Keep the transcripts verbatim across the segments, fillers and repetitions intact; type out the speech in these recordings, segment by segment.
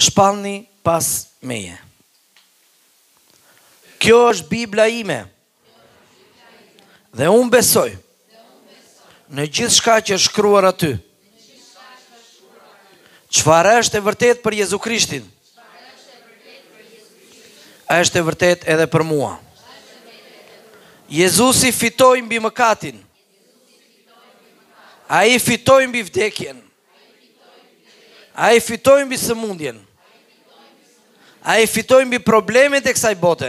shpallni pas meje. Kjo është Bibla ime. Dhe unë besoj në gjithë shka që është shkruar aty. Çfarë është e vërtet për Jezu Krishtin, është e vërtet edhe për mua. Jezusi fitoi mbi mëkatin. Ai fitoi mbi vdekjen. Ai fitoi mbi sëmundjen. Ai fitoi mbi problemet e kësaj bote.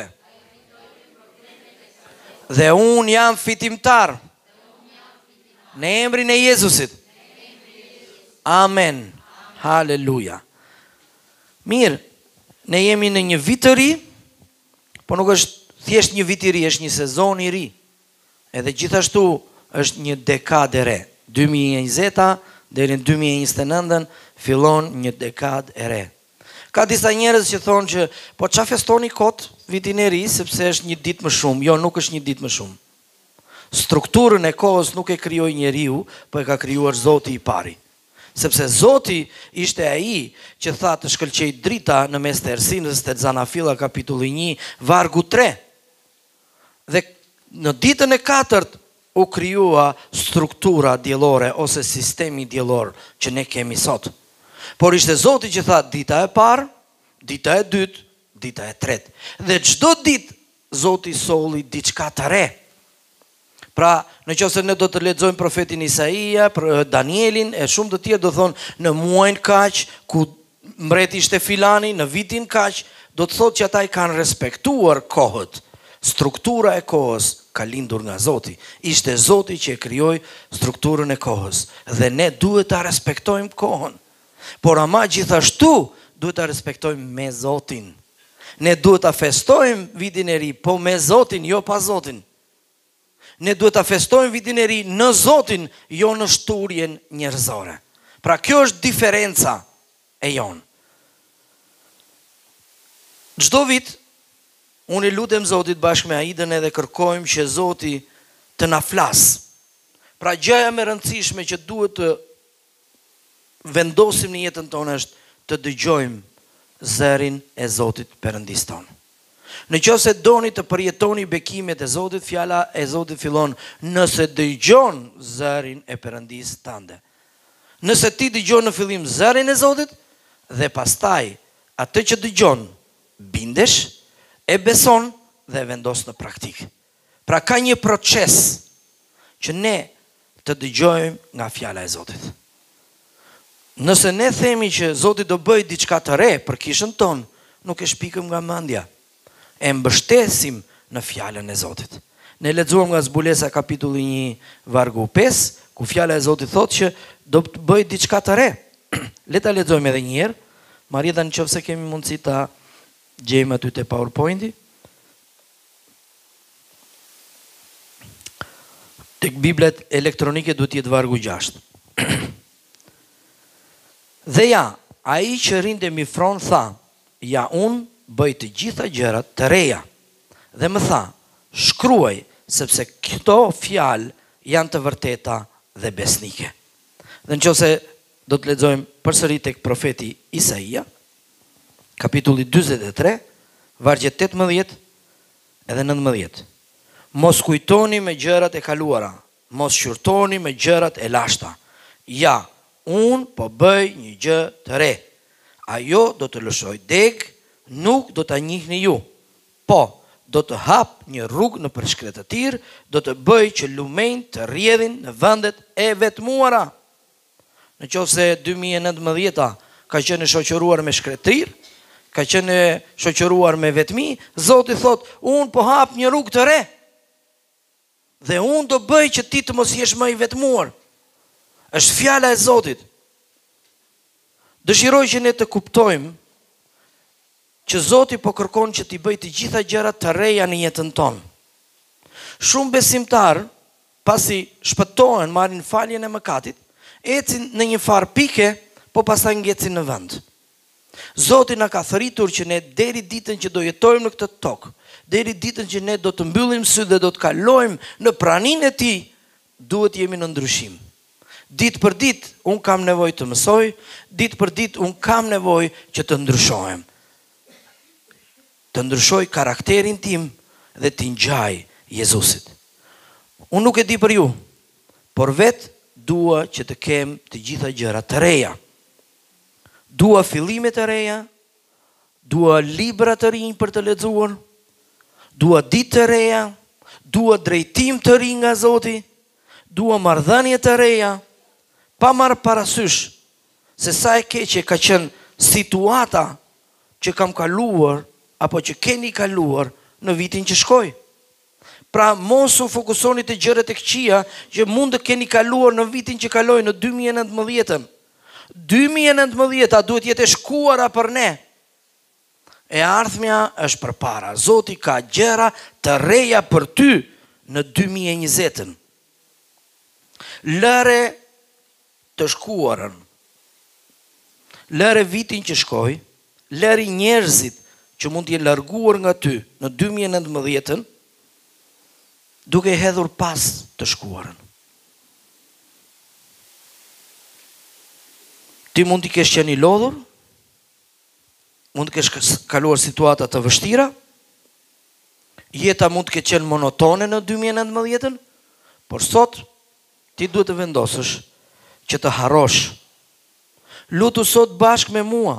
Dhe unë jam fitimtar në emrin e Jezusit. Amen. Haleluja. Mirë, ne jemi në një vit të ri, po nuk është thjesht një vit i ri, është një sezon i ri. Edhe gjithashtu është një dekadë e re. dy mijë e njëzeta deri në dy mijë e njëzet e nëntën fillon një dekadë e re. Ka disa njerëz që thonë që po çfarë festoni kot vitin e ri sepse është një ditë më shumë. Jo, nuk është një ditë më shumë. Strukturën e kohës nuk e krijoi njeriu, po e ka krijuar Zoti i pari. Sepse Zoti ishte ai që tha të shkëlqej drita në mes të errësinës, te Zanafilla kapitulli një vargu tre. Dhe në ditën e katërt u krijua struktura diellore ose sistemi diellor që ne kemi sot. Por ishte Zoti që tha dita e parë, dita e dytë, dita e tretë. Dhe çdo ditë Zoti solli diçka të re. Pra, në qoftë se ne do të lexojmë profetin Isaia, Danielin e shumë të tjerë do thonë në muajin kaq ku mbreti ishte filani, në vitin kaq, do të thotë që ata i kanë respektuar kohët. Struktura e kohës ka lindur nga Zoti. Ishte Zoti që e krijoi strukturën e kohës dhe ne duhet ta respektojmë kohën. Por ama gjithashtu duhet ta respektojmë me Zotin. Ne duhet ta festojmë vitin e ri, po me Zotin, jo pa Zotin. Ne duhet ta festojmë vitin e ri në Zotin, jo në shturjen njerëzore. Pra kjo është diferenca e jon. Çdo vit unë lutem Zotit bashkë me Aidën edhe kërkojmë që Zoti të na flas. Pra gjëja më e rëndësishme që duhet të vendosim në jetën tonë është të dëgjojmë zërin e Zotit Perëndis tonë. Në qoftë se doni të përjetoni bekimet e Zotit, fjala e Zotit fillon nëse dëgjon zërin e Perëndis tënde. Nëse ti dëgjon në fillim zërin e Zotit dhe pastaj atë që dëgjon bindesh, e beson dhe e vendos në praktik. Pra ka një proces që ne të dëgjojmë nga fjala e Zotit. Nëse ne themi që Zoti do bëj diçka të re për kishën tonë, nuk e shpikëm nga mendja. E mbështesim në fjalën e Zotit. Ne lexuam nga Zbulesa kapitulli një vargu pesë, ku fjala e Zotit thotë që do të bëj diçka të re. Le ta lexojmë edhe një herë. Marita, nëse kemi mundësi ta gjejmë aty te PowerPointi. Tek Biblet elektronike duhet jetë vargu gjashtë. Dhe ja, ai që rinte mi fron tha, ja unë bëj të gjitha gjërat të reja. Dhe më tha, shkruaj, sepse këto fjalë janë të vërteta dhe besnike. Dhe nëse do të lexojmë përsëri tek profeti Isaia, kapitulli dyzet e tre, vargjet tetëmbëdhjetë edhe nëntëmbëdhjetë. Mos kujtoni me gjërat e kaluara, mos shqyrtoni me gjërat e lashta. Ja, unë po bëj një gjë të re. Ajo do të lëshoj deg, nuk do të njihni ju. Po, do të hap një rrugë në përshkret të tirë, do të bëj që lumenjtë të rrjedhin në vendet e vetmuara. Në qoftë se dy mijë e nëntëmbëdhjetë ka qenë shoqëruar me shkretir, ka qenë shoqëruar me vetmi, Zoti thot, unë po hap një rrugë të re. Dhe unë do bëj që ti të mos jesh më i vetmuar. Është fjala e Zotit. Dëshiroj që ne të kuptojmë që Zoti po kërkon që ti bëj të gjitha gjërat të reja në jetën tonë. Shumë besimtar, pasi shpëtohen, marrin faljen e mëkatit, ecin në një farë pike, po pastaj ngjecin në vend. Zoti na ka thëritur që ne deri ditën që do jetojmë në këtë tokë, deri ditën që ne do të mbyllim sy dhe do të kalojmë në praninë e Tij, duhet jemi në ndryshim. Ditë për ditë, unë kam nevoj të mësoj, ditë për ditë, unë kam nevoj që të ndryshohem. Të ndryshoj karakterin tim dhe të ngjaj Jezusit. Unë nuk e di për ju, por vetë dua që të kem të gjitha gjëra të reja. Dua fillime të reja, dua libra të rinj për të lexuar, dua ditë të reja, dua drejtim të rinj nga Zoti, dua marrëdhënie të reja, pa marrë parasysh se sa e keqe ka qenë situata që kam kaluar apo që keni kaluar në vitin që shkoi. Pra mos u fokusoni të gjërat e këqija që mund të keni kaluar në vitin që kaloi në dy mijë e nëntëmbëdhjetë. dy mijë e nëntëmbëdhjetë duhet jetë e shkuara për ne. E ardhmja është përpara. Zoti ka gjëra të reja për ty në dy mijë e njëzet. Lëre të shkuarën. Lëre vitin që shkoi, lëri njerëzit që mund të jenë larguar nga ty në dy mijë e nëntëmbëdhjetë, duke hedhur pas të shkuarën. Ti mund t'i kesh qenë i lodhur, mund të kesh kaluar situata të vështira, jeta mund të ketë qenë monotone në dy mijë e nëntëmbëdhjetë, por sot ti duhet të vendosësh që të harrosh. Lutu sot bashkë me mua.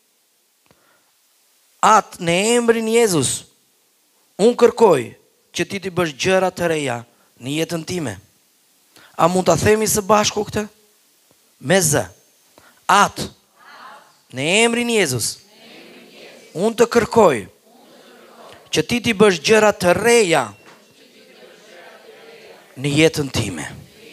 Atë në emrin Jezus, unë kërkoj që ti t'i bësh gjëra të reja në jetën time. A mund ta themi së bashku këtë? Me zë. Atë në emrin Jezus, unë të kërkoj që ti t'i bësh gjëra të reja në jetën time.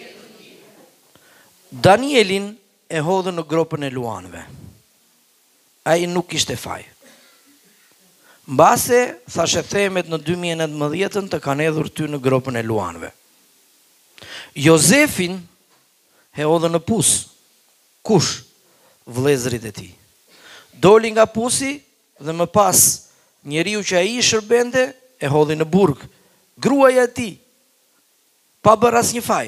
Danielin e hodhën në gropën e luanëve. Ai nuk ishte faj. Mbase, thashe themet në dy mijë e nëntëmbëdhjetë të kanë hedhur ty në gropën e luanëve. Jozefin e hodhën në pus. Kush? Vëllezërit e tij. Doli nga pusi dhe më pas njeriu që ai i shërbente e hodhi në burg. Gruaja e tij, pa bërë asnjë faj.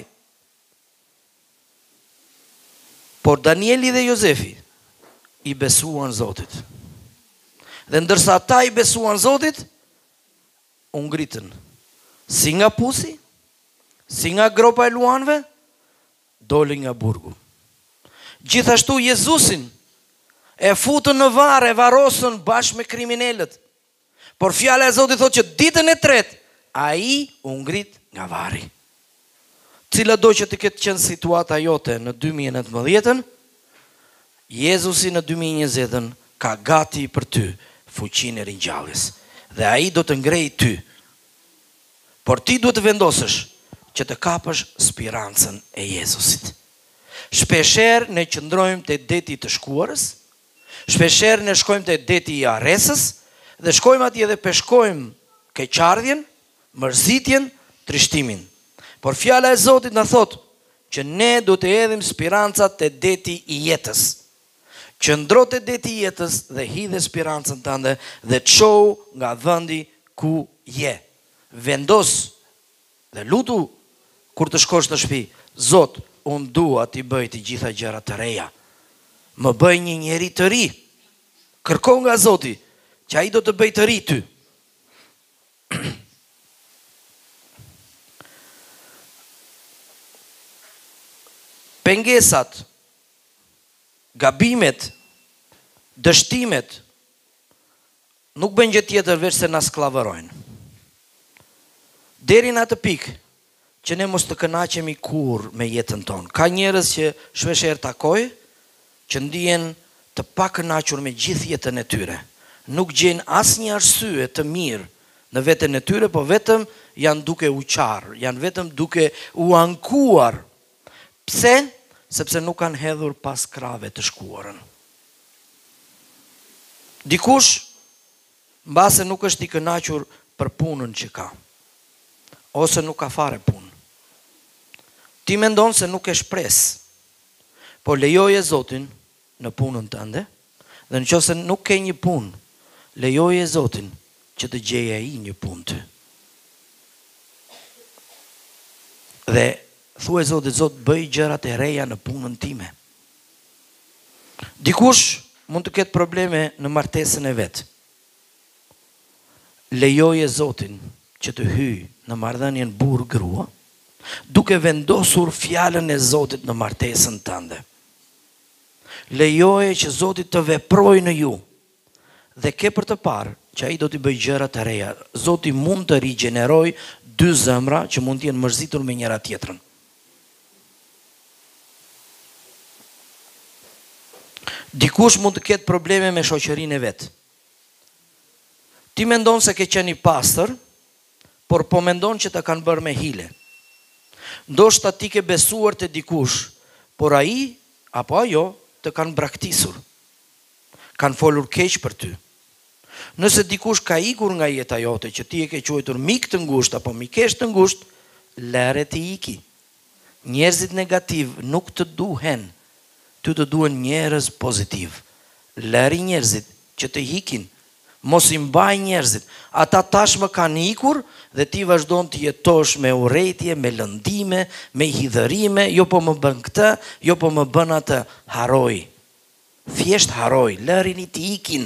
Por Danieli dhe Jozefi i besuan Zotit. Dhe ndërsa ata i besuan Zotit, u ngritën si nga pusi, si nga gropa e luanëve, doli nga burgu. Gjithashtu Jezusin e futën në varr, e varrosën bashkë me kriminalët. Por fjala e Zotit thotë që ditën e tretë ai u ngrit nga varri. Cila do që të ketë qenë situata jote në dy mijë e nëntëmbëdhjetë, Jezusi në dy mijë e njëzet ka gati për ty fuqinë e ringjalljes. Dhe ai do të ngrej ty. Por ti duhet të vendosësh që të kapësh spirancën e Jezusit. Shpeshherë ne qëndrojmë te deti të shkuarës, shpeshherë ne shkojmë te deti i arresës dhe shkojmë atje dhe peshkojmë keqardhjen, mërzitjen, trishtimin. Por fjala e Zotit na thot që ne do të hedhim spirancat te deti i jetës. Qëndro te deti i jetës dhe hidhe spirancën tënde dhe çou nga vendi ku je. Vendos dhe lutu kur të shkosh në shtëpi, Zot, unë dua t'i bëj të gjitha gjërat të reja. Më bëj një njeri të ri. Kërko nga Zoti që ai do të bëj të ri ty. Pengesat, gabimet, dështimet nuk bën gjë tjetër veç se na skllavërojnë. Deri në atë pikë që ne mos të kënaqemi kur me jetën tonë. Ka njerëz që shpeshherë takoj që ndihen të pakënaqur me gjithë jetën e tyre. Nuk gjejnë asnjë arsye të mirë në veten e tyre, po vetëm janë duke u qarë, janë vetëm duke u ankuar. Pse? Sepse nuk kanë hedhur pas krave të shkuarën. Dikush mbase nuk është i kënaqur për punën që ka, ose nuk ka fare punë. Ti mendon se nuk e shpres, por lejoje Zotin në punën tënde, dhe nëse nuk ke një punë, lejoje Zotin që të gjejë ai një punë ty. Dhe thuaj Zotit, Zot, bëj gjërat e reja në punën time. Dikush mund të ketë probleme në martesën e vet. Lejoje Zotin që të hyj në marrëdhënien burr-grua, duke vendosur fjalën e Zotit në martesën tënde. Lejoje që Zoti të veprojë në ju dhe ke për të parë që ai do t'i bëjë gjëra të reja. Zoti mund të rigjenerojë dy zemra që mund të jenë mërzitur me njëra tjetrën. Dikush mund të ketë probleme me shoqërinë e vet. Ti mendon se ke qenë i pastër, por po mendon që të kanë bërë me hile. Ndoshta ti ke besuar te dikush, por ai apo ajo të kanë braktisur. Kanë folur keq për ty. Nëse dikush ka ikur nga jeta jote që ti e ke quajtur mik të ngushtë apo mikesh të ngushtë, lëre të iki. Njerëzit negativ nuk të duhen. Ty të duhen njerëz pozitiv. Lëri njerëzit që të ikin. Mos i mbaj njerëzit. Ata tashmë kanë ikur dhe ti vazhdon të jetosh me urrëtie, me lëndime, me hidhërime, jo po më bën këtë, jo po më bën atë, haroj. Thjesht haroj, lërini të ikin.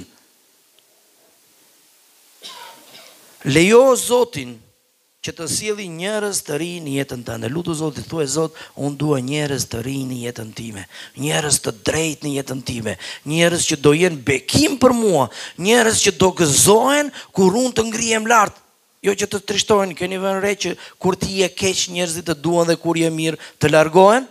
Lejo Zotin që të sjellë njerëz të rinj në jetën tënde. Lutu Zotit, thuaj Zot, unë dua njerëz të rinj në jetën time, njerëz të drejtë në jetën time, njerëz që do jenë bekim për mua, njerëz që do gëzohen kur unë të ngrihem lart, jo që të trishtohen. Keni vënë re që kur ti je keq njerëzit të duan dhe kur je mirë të largohen?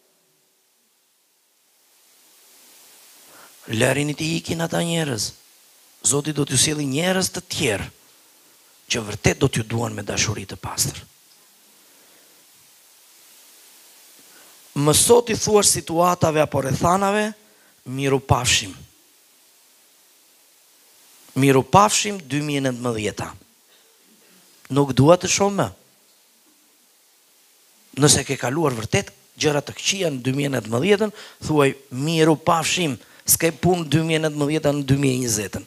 Lërini të ikin ata njerëz. Zoti do t'ju sjellë njerëz të tjerë që vërtet do t'ju duan me dashuri të pastër. Mëso t'i thuash situatave apo rrethanave, miru pafshim. Miru pafshim dy mijë e nëntëmbëdhjetë. Nuk dua të shoh më. Nëse ke kaluar vërtet gjëra të këqija në dy mijë e nëntëmbëdhjetë, thuaj miru pafshim, s'ke punë dy mijë e nëntëmbëdhjetë në dy mijë e njëzet.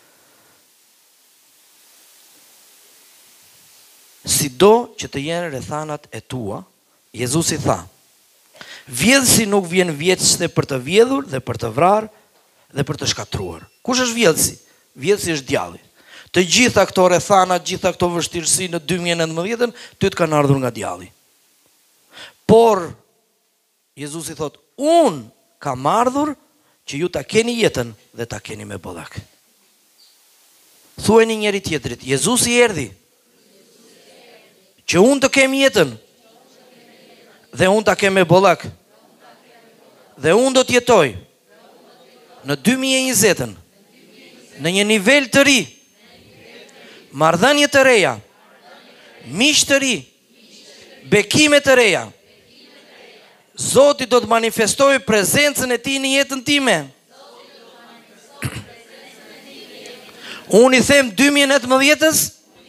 Sido që të jenë rrethanat e tua, Jezusi tha, vjedhësi nuk vjen vjetëse për të vjedhur dhe për të vrarë dhe për të shkatruar. Kush është vjedhësi? Vjedhësi është djalli. Të gjitha këto rrethana, gjitha këto vështirësi në dy mijë e nëntëmbëdhjetë, ty të kanë ardhur nga djalli. Por Jezusi thot, unë kam ardhur që ju ta keni jetën dhe ta keni me bollak. Thuajini njëri tjetrit, Jezusi erdhi që unë të kem jetën dhe unë ta kem me bollak. Dhe unë do të jetoj në dy mijë e njëzet në një nivel të ri, marrëdhënie të reja, miq të ri, bekime të reja. Zoti do të manifestojë prezencën e tij në jetën time. Unë i them dy mijë e nëntëmbëdhjetës,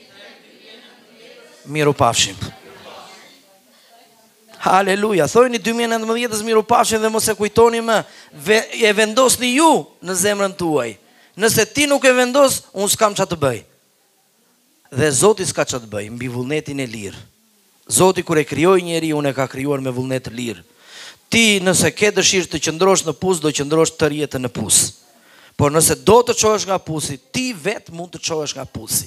miru pafshim. Haleluja. Thojni dy mijë e nëntëmbëdhjetës miru pafshim dhe mos e kujtoni më. E vendosni ju në zemrën tuaj. Nëse ti nuk e vendos, unë s'kam çfarë të bëj. Dhe Zoti s'ka çfarë të bëj mbi vullnetin e lirë. Zoti kur e krijoi njeriu, unë e ka krijuar me vullnet të lirë. Ti nëse ke dëshirë të qëndrosh në pus, do qëndrosh tërë jetën në pus. Por nëse do të çohesh nga pusi, ti vetë mund të çohesh nga pusi.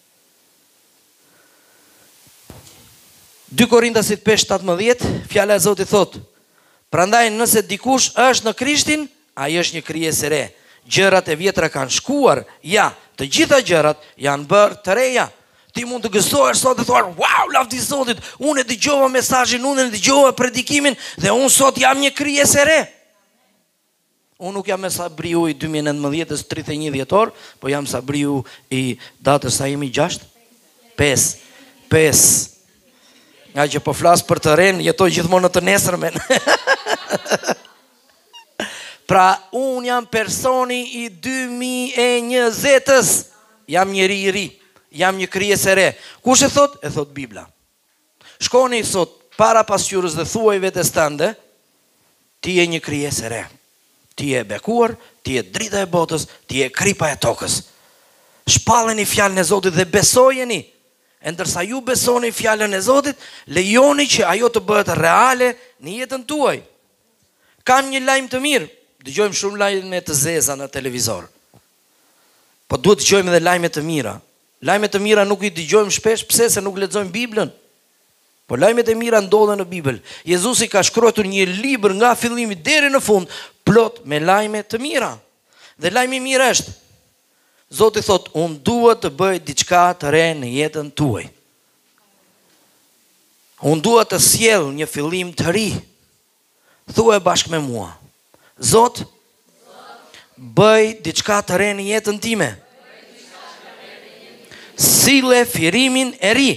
dy Korintasit pesë shtatëmbëdhjetë, fjala e Zotit thot, prandaj nëse dikush është në Krishtin, ai është një krijesë e re. Gjërat e vjetra kanë shkuar, ja, të gjitha gjërat janë bërë të reja. Ti mund të gëzohesh sot dhe thuar, wow, lavdi Zotit, unë e dëgjova mesazhin, unë e dëgjova predikimin dhe unë sot jam një krijesë e re. Unë nuk jam me Sabriu i dy mijë e nëntëmbëdhjetës tridhjetë e një dhjetor, po jam Sabriu i datës sa jemi gjashtë? pesë. pesë. Nga që po flas për të ren, jetoj gjithmonë në të nesërmen. Pra, unë jam personi i dy mijë e njëzet-ës. Jam njeri i ri, jam një krijesë e re. Kush e thot? E thot Bibla. Shkoni sot para pasqyrës dhe thuaj vetes tënde, ti je një krijesë e re. Ti je bekuar, ti je drita e botës, ti je kripa e tokës. Shpalleni fjalën e Zotit dhe besojeni. E ndërsa ju besoni fjalën e Zotit, lejoni që ajo të bëhet reale në jetën tuaj. Kam një lajm të mirë. Dëgjojmë shumë lajme të zeza në televizor. Po duhet të dëgjojmë edhe lajme të mira. Lajmet të mira nuk i dëgjojmë shpesh, pse? Se nuk lexojmë Biblën. Po lajmet e mira ndodhen në Bibël. Jezusi ka shkruar një libër nga fillimi deri në fund, plot me lajme të mira. Dhe lajmi i mirë është, Zoti thot, unë dua të bëj diçka të re në jetën tuaj. Unë dua të sjell një fillim të ri. Thuaj bashkë me mua. Zot, bëj diçka të re në jetën time. Sille firimin e ri.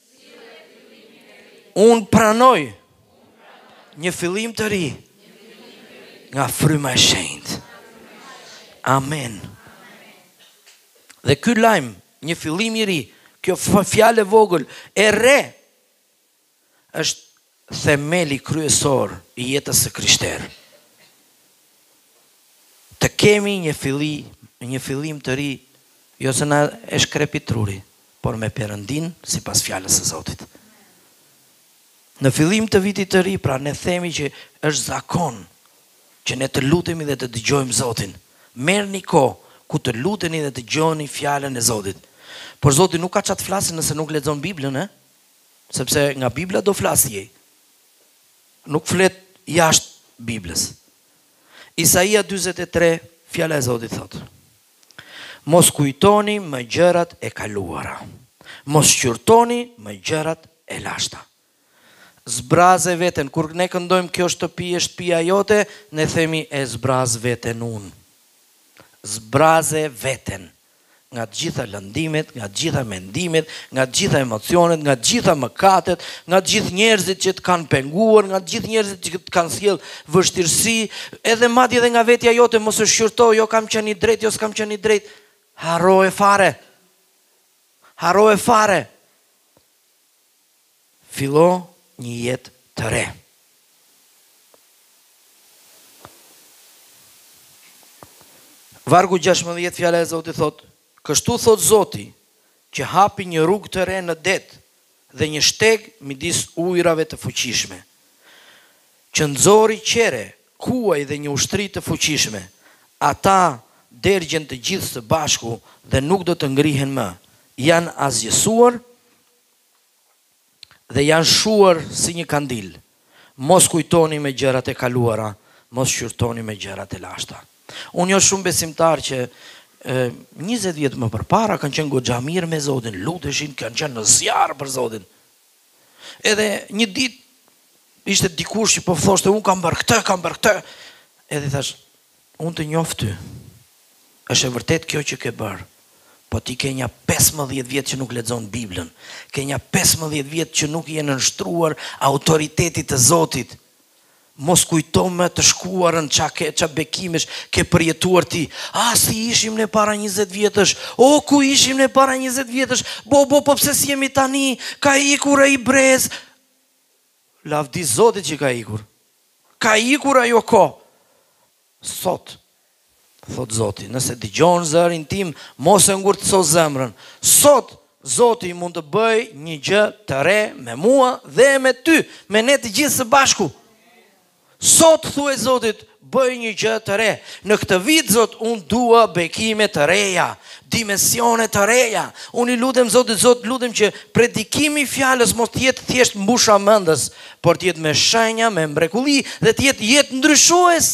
Unë pranoj një fillim të ri nga fryma e shenjtë. Amen. Dhe ky lajm, një fillim i ri, kjo fjalë vogël e re, është themeli kryesor i jetës së krishterë. Të kemi një fillim, një fillim të ri, jo se na e shkrepi truri, por me Perëndin sipas fjalës së Zotit. Në fillim të vitit të ri, pra ne themi që është zakon që ne të lutemi dhe të dëgjojmë Zotin. Merrni kohë ku të luteni dhe të dëgjoni fjalën e Zotit. Por Zoti nuk ka çat flasë nëse nuk lexon Biblën, e? Sepse nga Bibla do flasje. Nuk flet jashtë Biblës. Isaia dyzet e tre, fjala e Zotit thot: Mos kujtoni më gjërat e kaluara. Mos qyrtoni më gjërat e lashta. Zbraze veten, kur ne këndojmë kjo shtëpi e shtëpia jote, ne themi e zbraz veten unë. Zbraze veten nga të gjitha lëndimet, nga të gjitha mendimet, nga të gjitha emocionet, nga të gjitha mëkatet, nga të gjithë njerëzit që të kanë penguar, nga të gjithë njerëzit që të kanë sjell vështirësi, edhe madje edhe nga vetja jote, mos e shqyrto, jo kam qenë i drejt, jo s'kam qenë i drejt. Haro e fare. Haro e fare. Fillo një jetë të re. Vargu gjashtëmbëdhjetë, fjala e Zotit thot: Kështu thot Zoti, që hapi një rrugë të re në det dhe një shteg midis ujrave të fuqishme. Që nxori qere, kuaj dhe një ushtri të fuqishme. Ata dergjen të gjithë së bashku dhe nuk do të ngrihen më. Janë azgjësuar dhe janë shuar si një kandil. Mos kujtoni me gjërat e kaluara, mos shqyrtoni me gjërat e lashta. Unë jo shumë besimtar që e, njëzet vjetë më përpara kanë qenë goxha mirë me Zotin, luteshin, kanë qenë në zjarë për Zotin. Edhe një ditë ishte dikush që po thoshte, unë kam bërë këtë, kam bërë këtë. Edhe thash, unë të njoh ty. Është e vërtet kjo që ke bërë. Po ti ke një pesëmbëdhjetë vjetë që nuk lexon Biblën. Ke një pesëmbëdhjetë vjetë që nuk je nënshtruar autoritetit të Zotit. Mos kujto me të shkuarën qa, ke, qa bekimesh ke përjetuar ti. A, si ishim ne para njëzet vjetësh? O, ku ishim ne para njëzet vjetësh? Bo, bo, po pse si jemi tani? Ka ikur e i brez. Lavdi Zotit që ka ikur. Ka ikur ajo ko. Sot, thot Zoti, nëse dëgjon zërin tim, mos e ngurtëso zemrën. Sot, Zoti mund të bëj një gjë të re me mua dhe me ty, me ne të gjithë së bashku. Sot, thuaj Zotit, bëj një gjë të re. Në këtë vit, Zot, unë dua bekime të reja, dimensione të reja. Unë i lutem Zotit, Zot, lutem që predikimi i fjalës mos të jetë thjesht mbusha mendës, por të jetë me shenja, me mrekulli dhe të jetë jetë ndryshues.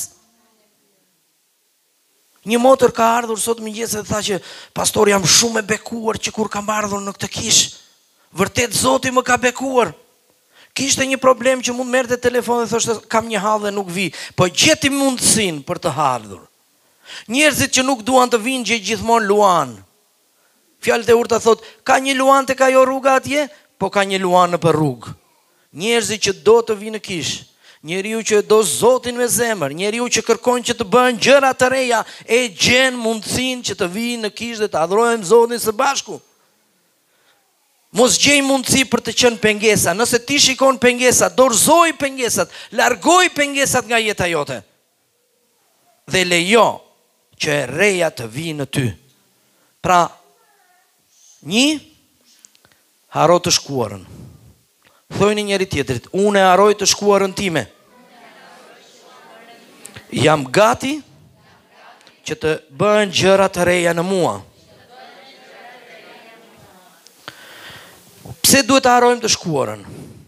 Një motër ka ardhur sot mëngjes dhe tha që pastor, jam shumë e bekuar që kur kam ardhur në këtë kish. Vërtet Zoti më ka bekuar. Kishte një problem që mund merrte telefon dhe thoshte kam një hall dhe nuk vi, po gjeti mundësinë për të ardhur. Njerëzit që nuk duan të vinë gjej gjithmonë luan. Fjalët e urta thot, ka një luan tek ajo rruga atje, po ka një luan nëpër rrugë. Njerëzit që do të vinë në kish, njeriu që do Zotin me zemër, njeriu që kërkon që të bëhen gjëra të reja, e gjen mundësinë që të vinë në kish dhe të adhurojmë Zotin së bashku. Mos gjej mundësi për të qenë pengesa. Nëse ti shikon pengesa, dorëzoj pengesat, largoj pengesat nga jeta jote. Dhe lejo që e reja të vinë në ty. Pra, një, haro të shkuarën. Thojni njëri tjetrit, unë e haroj të shkuarën time. Jam gati që të bëhen gjëra të reja në mua. Pse duhet të harojmë të shkuarën?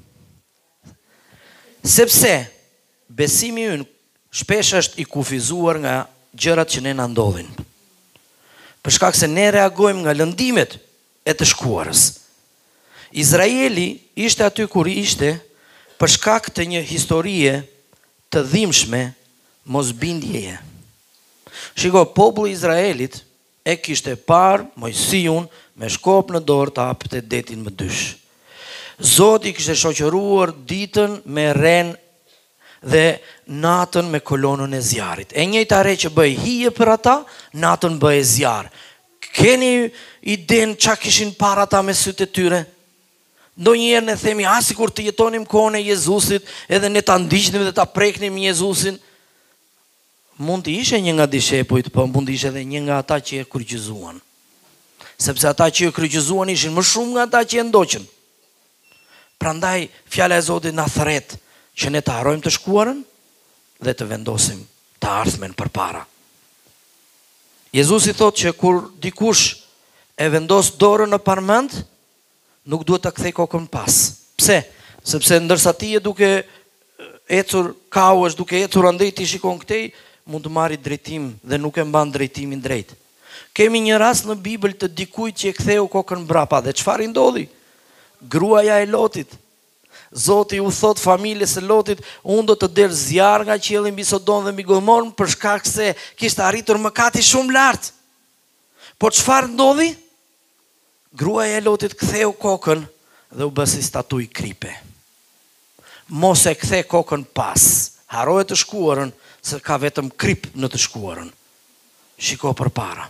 Sepse besimi ynë shpesh është i kufizuar nga gjërat që ne na ndodhin. Për shkak se ne reagojmë nga lëndimet e të shkuarës. Izraeli ishte aty kur ishte për shkak të një historie të dhimbshme mosbindjeje. Shiko, populli i Izraelit e kishte parë Mojsiun me shkop në dorë të hapte detin më dysh. Zoti kishte shoqëruar ditën me ren dhe natën me kolonën e zjarit. E njëjta re që bëj hije për ata, natën bëj zjarr. Keni idenë çka kishin para ata me sytë e tyre? Ndonjëherë ne themi, "Ah, sikur të jetonim kohën e Jezusit, edhe ne ta ndiqnim dhe ta preknim Jezusin." Mund të ishe një nga dishepujt, po mund të ishe edhe një nga ata që e kryqëzuan. Sepse ata që e kryqëzuan ishin më shumë nga ata që e ndoqën. Prandaj fjala e Zotit na thret që ne të harrojmë të shkuarën dhe të vendosim të ardhmen përpara. Jezusi thotë që kur dikush e vendos dorën në parmend, nuk duhet të kthej kokën pas. Pse? Sepse ndërsa ti je duke ecur kaush, duke ecur andej ti shikon këtej, mund të marri drejtim dhe nuk e mban drejtimin drejt. Kemi një rast në Bibël të dikujt që e ktheu kokën mbrapa dhe çfarë i ndodhi? Gruaja e Lotit. Zoti u thot familjes së Lotit, unë do të der zjarr nga qielli mbi Sodom dhe mbi Gomorën për shkak se kishte arritur mëkati shumë lart. Po çfarë ndodhi? Gruaja e Lotit ktheu kokën dhe u bë si statuj kripe. Mos e kthe kokën pas. Haroje të shkuarën se ka vetëm krip në të shkuarën. Shiko përpara.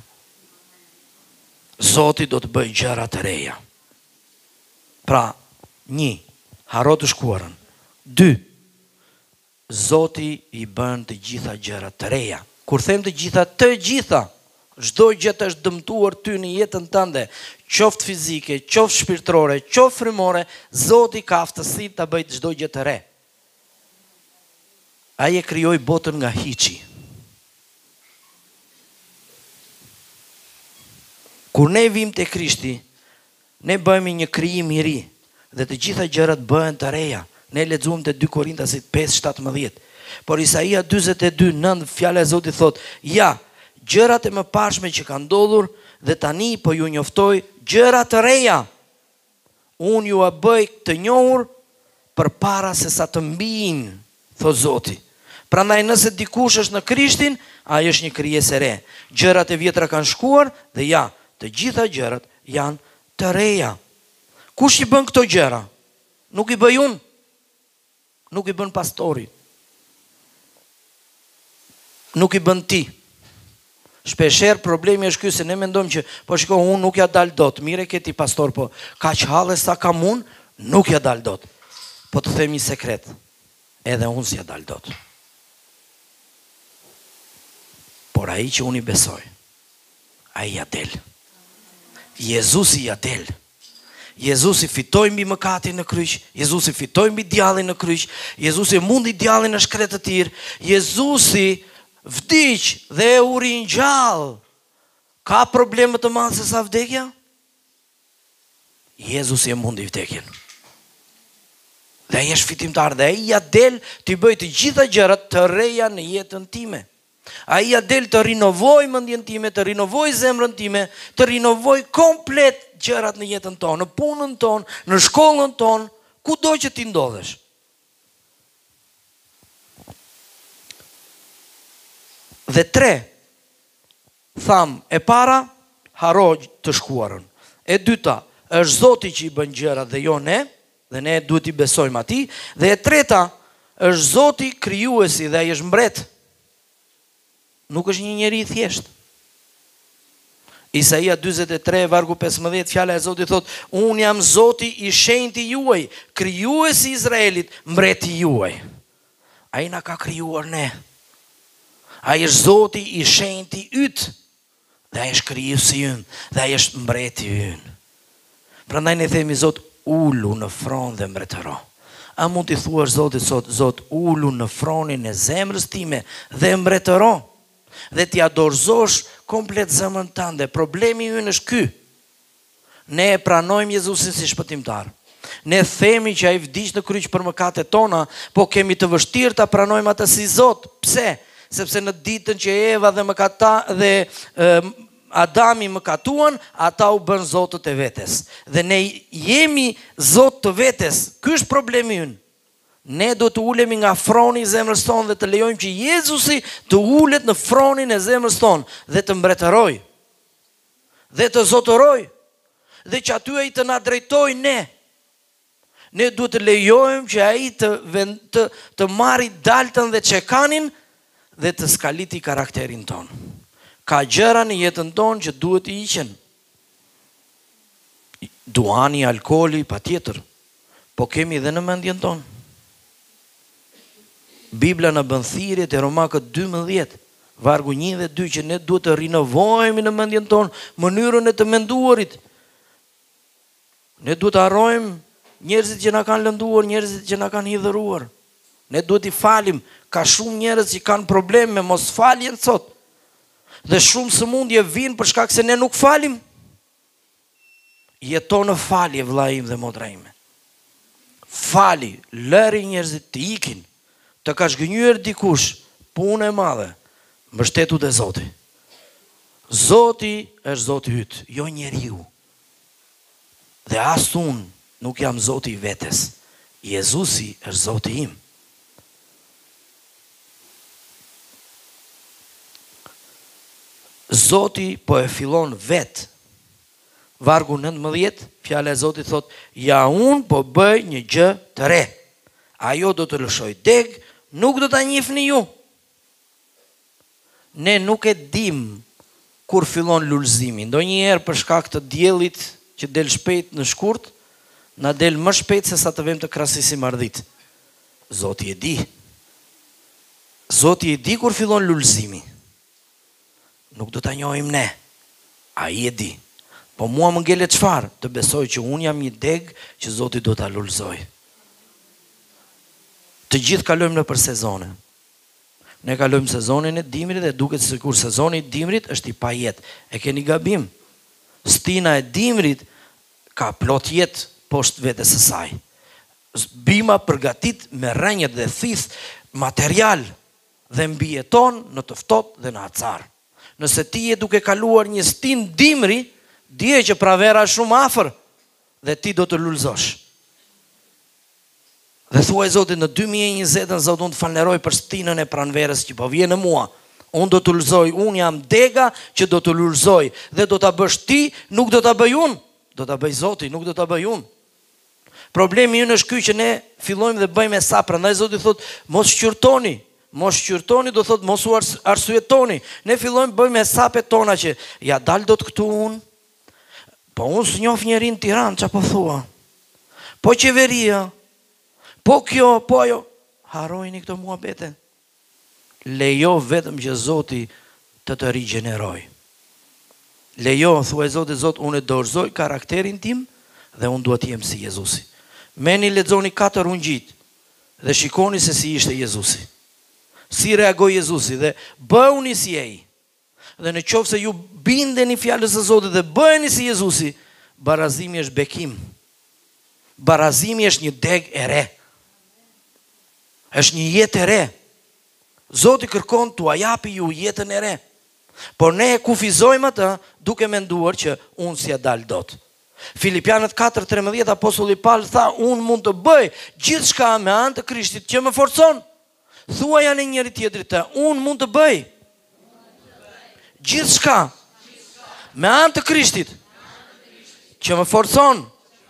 Zoti do të bëjë gjëra të reja. Pra, një, haro të shkuarën. Dy, Zoti i bën të gjitha gjërat të reja. Kur them të gjitha, të gjitha, çdo gjë të është dëmtuar ty në jetën tënde, qoftë fizike, qoftë shpirtërore, qoftë frymore, Zoti ka aftësinë ta bëjë çdo gjë të re. Ai e krijoi botën nga hiçi. Kur ne vim te Krishti, ne bëhemi një krijim i ri dhe të gjitha gjërat bëhen të reja. Ne lexuam te dy Korintasit pesë shtatëmbëdhjetë. Por Isaia dyzet e dy nënt fjala e Zotit thot: "Ja, gjërat e mëparshme që kanë ndodhur dhe tani po ju njoftoj gjëra të reja. Unë ju a bëj të njohur përpara se sa të mbijnë", thot Zoti. Prandaj nëse dikush është në Krishtin, ai është një krijesë e re. Gjërat e vjetra kanë shkuar dhe ja, të gjitha gjërat janë të reja. Kush i bën këto gjëra? Nuk i bëj unë. Nuk i bën pastori. Nuk i bën ti. Shpeshherë problemi është ky se ne mendojmë që po shiko unë nuk ja dal dot. Mire ke ti pastor, po kaq halle sa kam unë, nuk ja dal dot. Po të them një sekret. Edhe unë s'ja dal dot. Por ai që unë i besoj, ai ja del. Jezusi ja del. Jezusi fitoi mbi mëkatin në kryq, Jezusi fitoi mbi djallin në kryq, Jezusi mundi djallin në shkretë të tir, Jezusi vdiq dhe e u ringjall. Ka probleme të madhe se sa vdekja? Jezusi e mundi vdekjen. Dhe ai është fitimtar dhe ai ja del të bëj të gjitha gjërat të reja në jetën time. Ai ja del të rinovoj mendjen time, të rinovoj zemrën time, të rinovoj komplet gjërat në jetën tonë, në punën tonë, në shkollën tonë, kudo që ti ndodhesh. Dhe tre, tham, e para, haro të shkuarën. E dyta, është Zoti që i bën gjërat dhe jo ne, dhe ne duhet i besojmë atij. Dhe e treta, është Zoti krijuesi dhe ai është mbret. Nuk është një njeri i thjesht. Isaia dyzet e tre vargu pesëmbëdhjetë fjala e Zotit thot: "Unë jam Zoti i shenjti juaj, krijuesi i Izraelit, mbreti juaj." Ai na ka krijuar ne. Ai është Zoti i shenjti yt. Dhe ai është krijuesi ynë, dhe ai është mbreti ynë. Prandaj ne themi Zot, ulu në fron dhe mbretëro. A mund t'i thuash Zotit sot, Zot, ulu në fronin e zemrës time dhe mbretëro, dhe t'i adorzosh komplet zemrën tënde. Problemi ynë është ky. Ne e pranojmë Jezusin si shpëtimtar. Ne themi që ai vdiq në kryq për mëkatet tona, po kemi të vështirë ta pranojmë atë si Zot. Pse? Sepse në ditën që Eva dhe mëkata dhe e, Adami mëkatuan, ata u bën zotët e vetes. Dhe ne jemi zot të vetes. Ky është problemi ynë. Ne do të ulemi nga froni i zemrës tonë dhe të lejojmë që Jezusi të ulet në fronin e zemrës tonë dhe të mbretëroj dhe të zotëroj dhe që aty ai të na drejtoj ne. Ne duhet të lejojmë që ai të, të, të marri daltën dhe çekanin dhe të skaliti karakterin tonë. Ka gjëra në jetën tonë që duhet të hiqen. Duani, alkooli, patjetër, po kemi edhe në mendjen tonë. Bibla në bën thirrje te Romakët dymbëdhjetë, vargu një dhe dy, që ne duhet të rinovojmë në mendjen tonë mënyrën e të menduarit. Ne duhet të harrojmë njerëzit që na kanë lënduar, njerëzit që na kanë hidhëruar. Ne duhet i falim. Ka shumë njerëz që kanë probleme me mosfaljen sot. Dhe shumë sëmundje vinë për shkak se ne nuk falim. Jeto në falje, vëlla im dhe motra ime. Fali, lëri njerëzit të ikin. Të ka shgënjur dikush, punë e madhe, mbështetu te Zoti. Zoti është Zoti yt, jo njeriu. Dhe as unë nuk jam Zoti i vetes. Jezusi është Zoti im. Zoti po e fillon vet. Vargu nëntëmbëdhjetë, fjala e Zotit thot, ja unë po bëj një gjë të re. Ajo do të lëshoj deg, nuk do ta njihni ju. Ne nuk e dim kur fillon lulëzimi. Ndonjëherë për shkak të diellit që del shpejt në shkurt, na del më shpejt se sa të vëmë të krasisim ardhit. Zoti e di. Zoti e di kur fillon lulëzimi. Nuk do ta njohim ne. Ai e di. Po mua më ngele çfarë? Të besoj që unë jam një deg që Zoti do ta lulëzoj. Të gjithë kalojmë në për sezone. Ne kalojmë sezonin e dimrit dhe duket sikur sezoni i dimrit është i pajet. E keni gabim. Stina e dimrit ka plot jetë poshtë vetes së saj. Bima përgatit me rrënjët dhe thith material dhe mbijeton në të ftohtë dhe në acar. Nëse ti je duke kaluar një stin dimri, dije që pranvera është shumë afër dhe ti do të lulëzosh. Dhe thuaj Zotit, në dy mijë e njëzet, Zot, unë të falënderoj për stinën e pranverës që po vjen në mua. Unë do të lulëzoj, unë jam dega që do të lulëzoj dhe do ta bësh ti, nuk do ta bëj unë. Do ta bëj Zoti, nuk do ta bëj unë. Problemi ynë është ky që ne fillojmë dhe bëjmë sa, prandaj Zoti thotë, mos shqyrtoni. Mos shqyrtoni do thot mos u arsyetoni. Ne fillojmë bëjmë hesapet tona që ja dal dot këtu unë. Po unë s'njoh njerin në Tiranë, çfarë po thua? Po qeveria. Po kjo, po ajo. Harrojini këto muhabete. Lejo vetëm që Zoti të të rigjeneroj. Lejo, thuaj Zoti, Zot, unë e dorëzoj karakterin tim dhe unë duhet jem si Jezusi. Meni lexoni katër ungjit dhe shikoni se si ishte Jezusi. Si reagoi Jezusi dhe bëuni si ai. Dhe në qoftë se ju bindeni fjalës së Zotit dhe bëheni si Jezusi, barazimi është bekim. Barazimi është një deg e re. Është një jetë e re. Zoti kërkon t'ua japi ju jetën e re. Por ne e kufizojmë atë duke menduar që unë si e dal dot. Filipianët katër tridhjetë apostulli Paul tha, unë mund të bëj gjithçka me anë të Krishtit që më forcon. Thua janë njëri tjetrit të, unë mund të bëj gjithçka me anë të Krishtit që më forcon.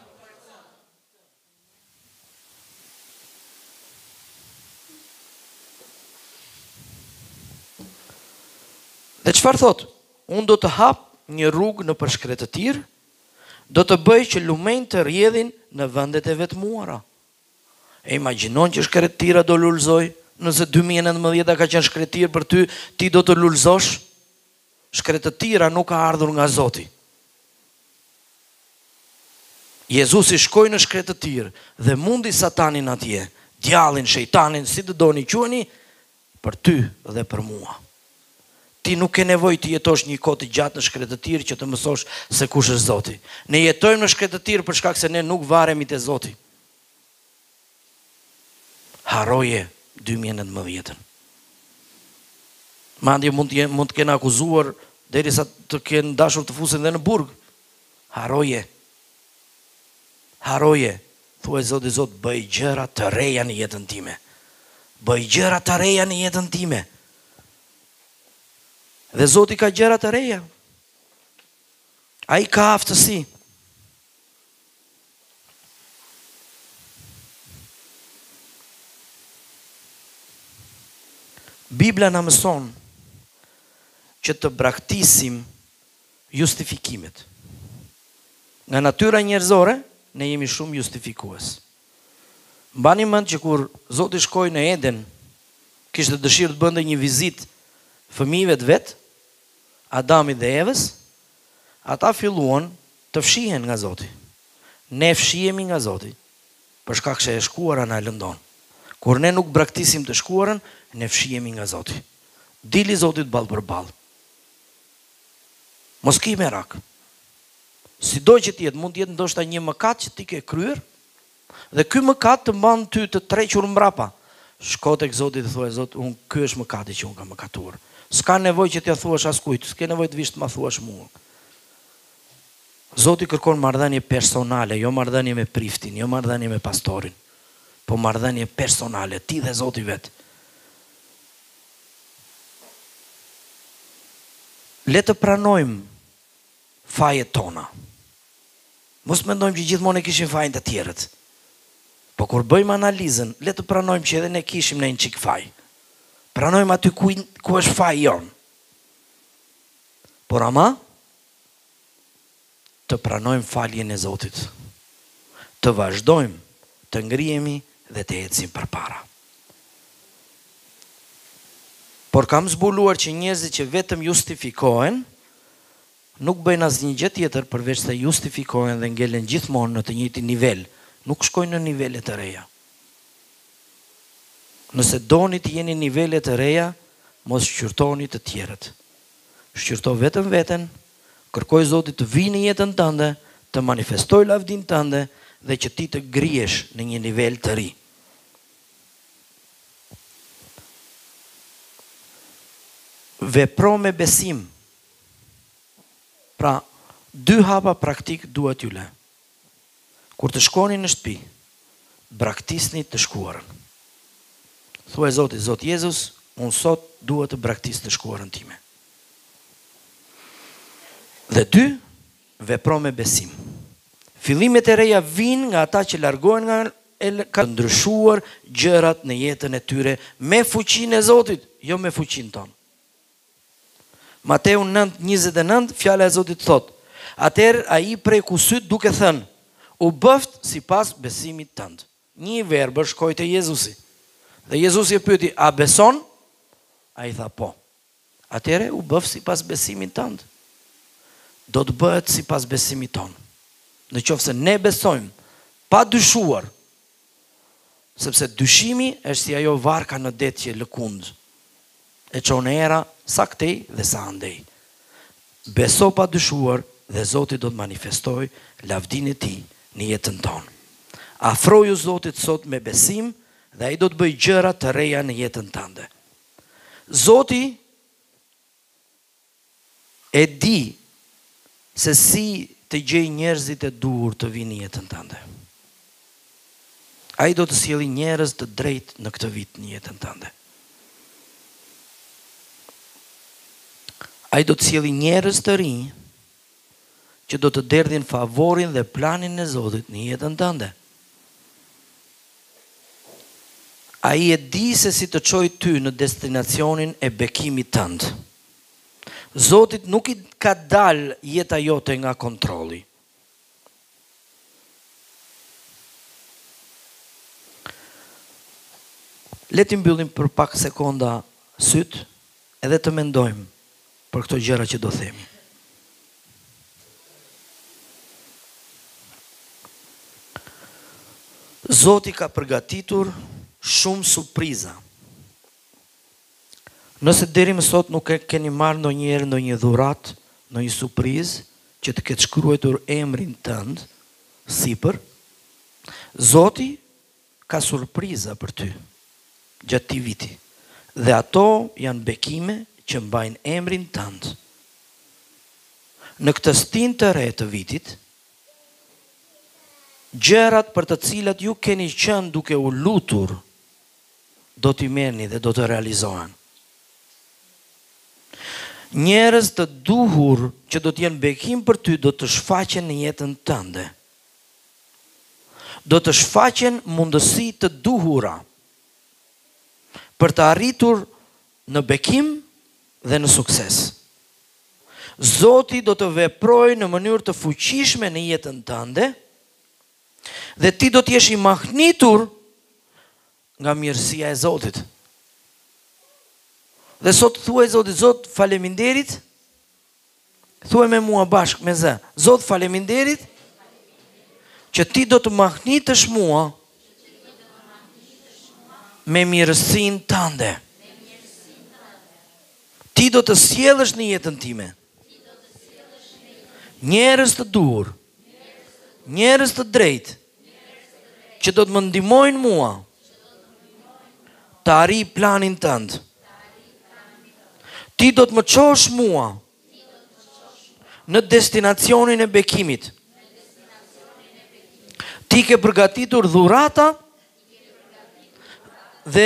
Dhe çfarë thot? Unë do të hap një rrugë në përshkretëtir, do të bëj që lumenjtë të rrjedhin në vendet e vetmuara. E imagjinon që shkretëtira do lulëzoj? Nëse dy mijë e nëntëmbëdhjetë ka qenë shkretir për ty, ti do të lulëzosh? Shkretëtira nuk ka ardhur nga Zoti. Jezusi shkoi në shkretë të tirë dhe mundi Satanin atje, djallin, shejtanin, si të doni quani, për ty dhe për mua. Ti nuk ke nevojë të jetosh një kohë të gjatë në shkretë të tirë që të mësosh se kush është Zoti. Ne jetojmë në shkretë të tirë për shkak se ne nuk varemi te Zoti. Haroje dy mijë e nëntëmbëdhjetën. Mandje mund të mund të kenë akuzuar derisa të kenë dashur të fusin dhe në burg. Haroje. Haroje. Thuaj Zoti, Zot, bëj gjëra të reja në jetën time. Bëj gjëra të reja në jetën time. Dhe Zoti ka gjëra të reja. Ai ka aftësi. Bibla na mëson që të braktisim justifikimet. Nga natyra njerëzore, ne jemi shumë justifikues. Mbani mend që kur Zoti shkoi në Eden, kishte dëshirë të bënte një vizitë fëmijëve të vet, Adamit dhe Evës, ata filluan të fshihen nga Zoti. Ne fshihemi nga Zoti, për shkak se e shkuara na lëndon. Kur ne nuk braktisim të shkuarën, ne fshihemi nga Zoti. Dili Zotit ball për ball. Mos ki merak. Sido që të jetë, mund të jetë ndoshta një mëkat që ti ke kryer, dhe ky mëkat të mban ty të trequr mbrapa. Shko tek Zoti dhe thuaj, Zot, unë ky është mëkati që unë kam mëkatuar. S'ka nevojë që t'ia thuash askujt, s'ke nevojë të vish të ma thuash mua. Zoti kërkon marrëdhënie personale, jo marrëdhënie me priftin, jo marrëdhënie me pastorin, po marrëdhënie personale, ti dhe Zoti vet. Le të pranojmë fajet tona. Mos mendojmë që gjithmonë e kishim fajin të tjerët. Po kur bëjmë analizën, le të pranojmë që edhe ne kishim në një çik faj. Pranojmë aty ku, ku është faji jon. Por ama, të pranojmë faljen e Zotit. Të vazhdojmë, të ngrihemi dhe të ecim përpara. Por kam zbuluar që njerëzit që vetëm justifikohen, nuk bëjnë asnjë gjë tjetër përveç se justifikohen dhe ngelen gjithmonë në të njëjtin nivel, nuk shkojnë në nivele të reja. Nëse doni të jeni nivele të reja, mos shqyrtoni të tjerët. Shqyrto vetëm veten, kërkoj Zotit të vijë në jetën tënde, të manifestoj lavdin tënde dhe që ti të grihesh në një nivel të ri. Vepro me besim. Pra, dy hapa praktik duhet ju le. Kur të shkoni në shtëpi, braktisni të shkuarën. Thuaj Zoti, Zot Jezus, unë sot duhet të braktis të shkuarën time. Dhe dy, vepro me besim. Fillimet e reja vinë nga ata që largohen nga e ka ndryshuar gjërat në jetën e tyre me fuqinë e Zotit, jo me fuqinë tonë. Mateu nëntë njëzet e nëntë, fjala e Zotit thot, atëherë ai prej kusyt duke thënë, u bëft sipas besimit tënd. Një verbër shkoi te Jezusi. Dhe Jezusi e pyeti, a beson? Ai tha po. Atëherë u bëf sipas besimit tënd. Do të bëhet sipas besimit ton. Në qoftë se ne besojmë pa dyshuar, sepse dyshimi është si ajo varka në det që lëkund, e çon era sa këtej dhe sa andej. Beso pa dyshuar dhe Zoti do të manifestoj lavdinë e tij në jetën tonë. Afroju Zotit sot me besim dhe ai do të bëj gjëra të reja në jetën tënde. Zoti e di se si të gjej njerëzit e duhur të vinë në jetën tënde. Ai do të sjellë njerëz të drejtë në këtë vit në jetën tënde. Ai do të sjellë njerëz të rinj që do të derdhin favorin dhe planin e Zotit në jetën tënde. Ai e di se si të çojë ty në destinacionin e bekimit tënd. Zotit nuk i ka dal jeta jote nga kontrolli. Le të mbyllim për pak sekonda syt edhe të mendojmë për këto gjëra që do themi. Zoti ka përgatitur shumë surpriza. Nëse deri më sot nuk e keni marrë ndonjëherë ndonjë dhuratë, ndonjë surprizë që të ketë shkruar emrin tënd sipër, Zoti ka surpriza për ty gjatë këtij viti. Dhe ato janë bekime që mbajnë emrin tënd. Në këtë stin të re të vitit, gjërat për të cilat ju keni qenë duke u lutur, do t'i merrni dhe do të realizohen. Njerëz të duhur që do t'jenë bekim për ty do të shfaqen në jetën tënde. Do të shfaqen mundësi të duhura për të arritur në bekim dhe në sukses. Zoti do të veprojë në mënyrë të fuqishme në jetën tënde dhe ti do t'jesh i mahnitur nga mirësia e Zotit. Dhe sot thuaj Zotit, Zot faleminderit, thuaj me mua bashkë me zë, Zot faleminderit që ti do të mahnitesh mua me mirësinë tënde. Ti do të sjellësh në jetën time njerëz të duhur, njerëz të drejtë, që do të më ndihmojnë mua të arrij planin tënd. Ti do të më çosh mua në destinacionin e bekimit. Ti ke përgatitur dhurata dhe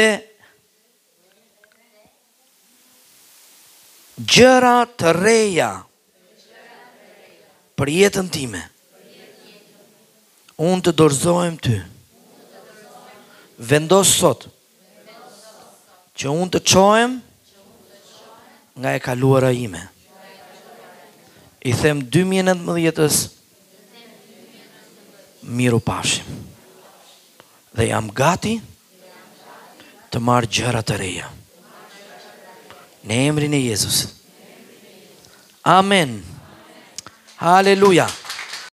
gjëra të reja për jetën time. Unë të dorëzohem ty. Vendos sot që unë të çohem nga e kaluara ime. I them dy mijë e nëntëmbëdhjetës miru pafshim. Dhe jam gati të marr gjëra të reja. Në emrin e Jezusit. Amen. Haleluja.